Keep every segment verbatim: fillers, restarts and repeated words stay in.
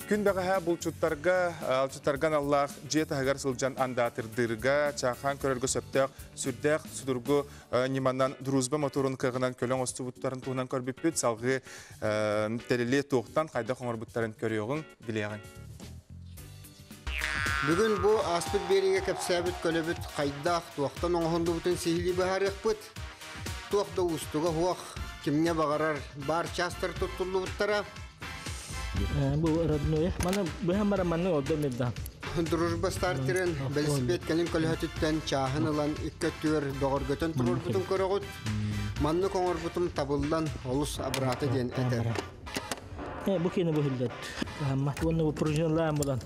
Күн бағаға бұлчуттарға, алчуттарған Аллах жет ағар сылжан андатырдырға, чақан көрергі сөптіқ, сүрдіқ, судырғы неманнан друзба моторын кығынан көлің осты бұттарын туғынан көрбіппет, салғы тәлілі тоқтан қайда қоңыр бұттарын көріоғын білеғін. Бүгін бұл аспыт береге кәпсәбіт көлөбіт қайдақ туақтан оңғынды бұтын сейлі бағарық бұт. Туақта ұстығы хуақ кімге бағарар бар частыр тұттылы бұттара. Бұл родной, мана бұған бара маны олды меддан. Дружба стартерін бәліспет кәлін көліхетіттен чағын ұлан үкке түер доғыргөтін тұрыр бұтын көріғыт. Манны қоңыр бұтым табылдан олыс абыраты ден әтер. Бұл кені бұл үлдет. Оны бұл пружинлайын бұдан.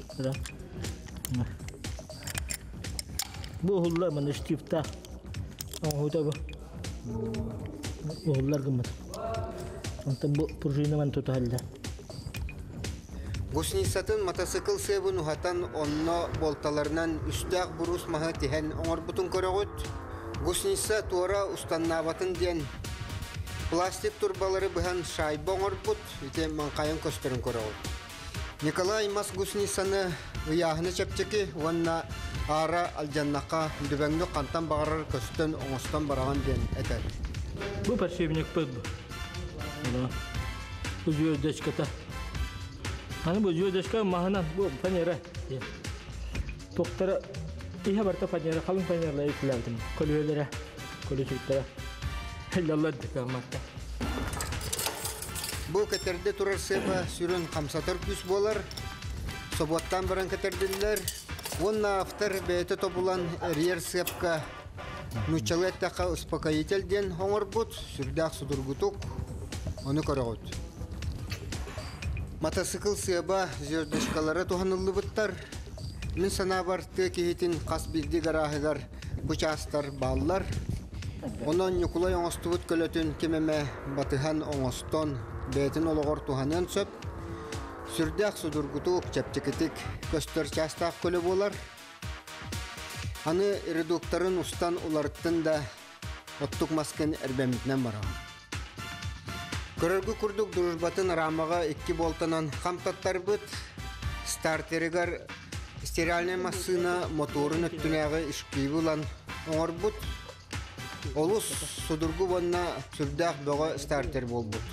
Bu hullar mana stifta. Oh, itu apa? Bu hullar gemet. Untuk bu prujina man total dah. Gusnisatın motosikl sebun hatan onno boltalarından üstak burus maha tihen onor butun koragut. Gusnisa tora ustannabatın diyen plastik turbaları bihan şayba onor but. Ite mangkayan kosterin koragut. Николай Мас Гуснисаны уяхны чепчеки ванна ара алжаннака дүбәңне кантан багарыр көстөн оңостан бараган ден этер. Бу паршивник пыд. Ана. Бу жөдәшкәтә. Аны бу жөдәшкә махана бу фанера. Токтора иһә барта фанера халын фанера итләрдем. Колөләре, колөчүктәре. Хәлләлләр дикаматта. Bu keterde turar seba sürün kamsatır küs bolar. Sobottан баран кетердилер. Онна автор бейте тобулан риер сепка нучалеттака успокоительден хоңорбут сүрдак судургутук оны көрөгөт. Мотоцикл себа жөрдөшкалары туханыллыбыттар. Мен сана барты кехитин кас билди гарахыгар бучастар баллар. Онон юкулай оңостубут көлөтүн кемеме батыхан оңостон бейтин ологор туханын сөп. Сүрдәк судургутук чепчекетик көстөр частак көлі болар. Аны редукторын устан уларттын да оттук маскен әрбәмітнен бараған. Көрөргү күрдік дружбатын рамаға икки болтанан қамтаттар бұд. Стартерігар стериальный массына моторын өттінәгі ішкейбі ұлан оңыр бұд. Олус судургу бонна сүрдәк бұға стартер бол бұд.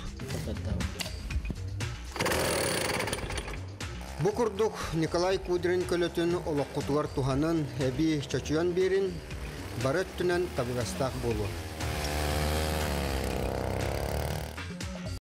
Бу курдук Николай Кудрин көлөтүн олоққутуар туханын әбі чөчуян берін барыт түнен табығастақ болу.